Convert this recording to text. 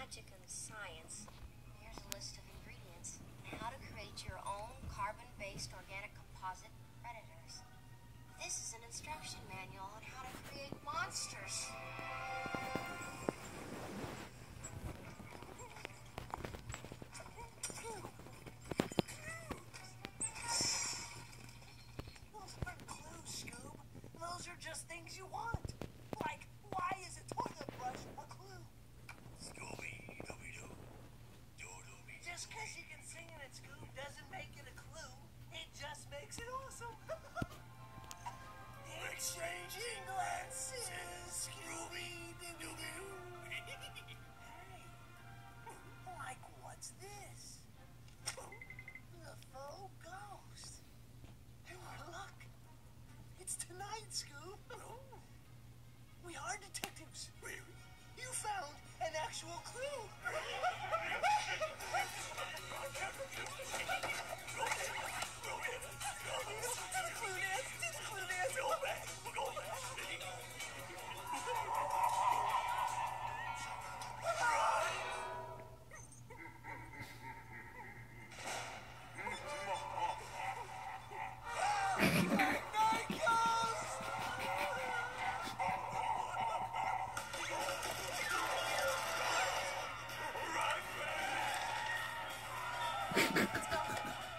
magic and science. Here's a list of ingredients and how to create your own carbon-based organic composite predators. This is an instruction manual on how to create monsters. Those aren't clues, Scoob. Those are just things you want. Like, why is a toilet brush a clue? Scooby, Dooby-Doo. Doo-Dooby. Just because you can sing it at Scoob doesn't make it a clue. It just makes it awesome. Exchanging glances, Scooby-Dooby-Doo. Hey, like what's this? The faux ghost. Hey, look. It's tonight, Scoob. We are detectives. You found an actual clue. Let's go.